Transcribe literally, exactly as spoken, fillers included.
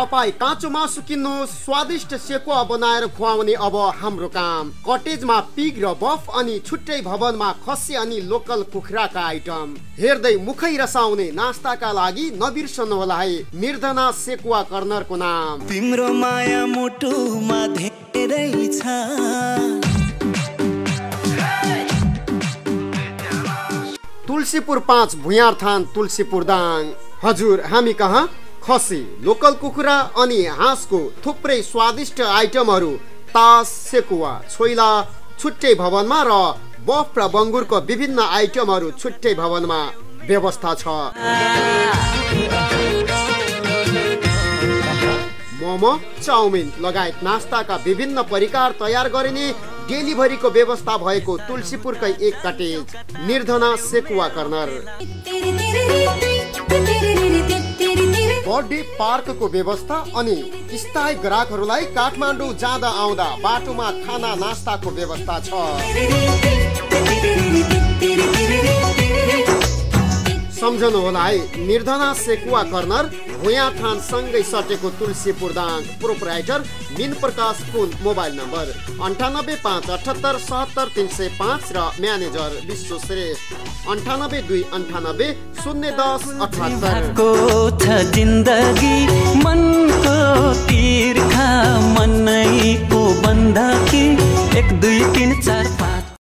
तपाई काँचो मासु किन्नु स्वादिष्ट सेकुवा बनाएर खुवाउने अब हाम्रो काम। कटेजमा पिग र बफ अनि छुट्टै भवनमा खसी अनि लोकल कुखुराका आइटम। हेर्दै मुखै रसाउने नास्ताका लागि नबिर्सनु होला है निर्धना सेकुवा कर्नरको नाम। तिम्रो माया मुटुमा धेरै छ। तुलसीपुर पाँच भुयारथान तुलसीपुर दाङ। हजुर हामी कहाँ खसी लोकल कुखुरा अनि हाँसको थुप्रै स्वादिष्ट आइटमहरू तास सेकुवा छोइला छुट्टै भवनमा र बफ र बङ्गुरको विभिन्न आइटमहरू छुट्टै भवनमा व्यवस्था छ। मोमो चाउमिन लगायत नास्ताका विभिन्न परिकार तयार गरिने डेलिभरीको व्यवस्था भएको तुलसीपुरकै एक कटेज निर्धना सेकुवा कर्नर। बर्थडे पार्कको व्यवस्था अनि स्थायी ग्राहकहरूलाई काठमाडौँ जाँदा आउँदा बाटोमा खाना नास्ताको व्यवस्था छ। सम्झनु होला है निर्धना सेकुवा कर्नर भुयाथान सँगै सटेको Tulsipur Dang. Proprietor Min Prakash Pun. Mobile number अन्ठानब्बे पाँच अठहत्तर सहत्तर तिन सय पाँच र म्यानेजर विश्व श्रेष्ठ अन्ठानब्बे दुई अन्ठानब्बे शून्य दस अठहत्तर। जिन्दगी मनको तिर्खा मनैको बन्दकी एक दुई तिन चार